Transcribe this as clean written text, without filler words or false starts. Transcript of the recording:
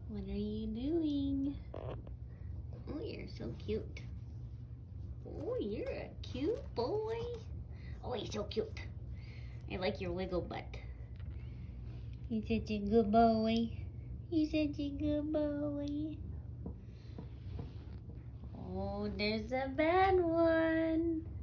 What are you doing? Oh, you're so cute. Oh, you're a cute boy. Oh, you're so cute. I like your wiggle butt. You're such a good boy. You're such a good boy. Oh, there's a bad one.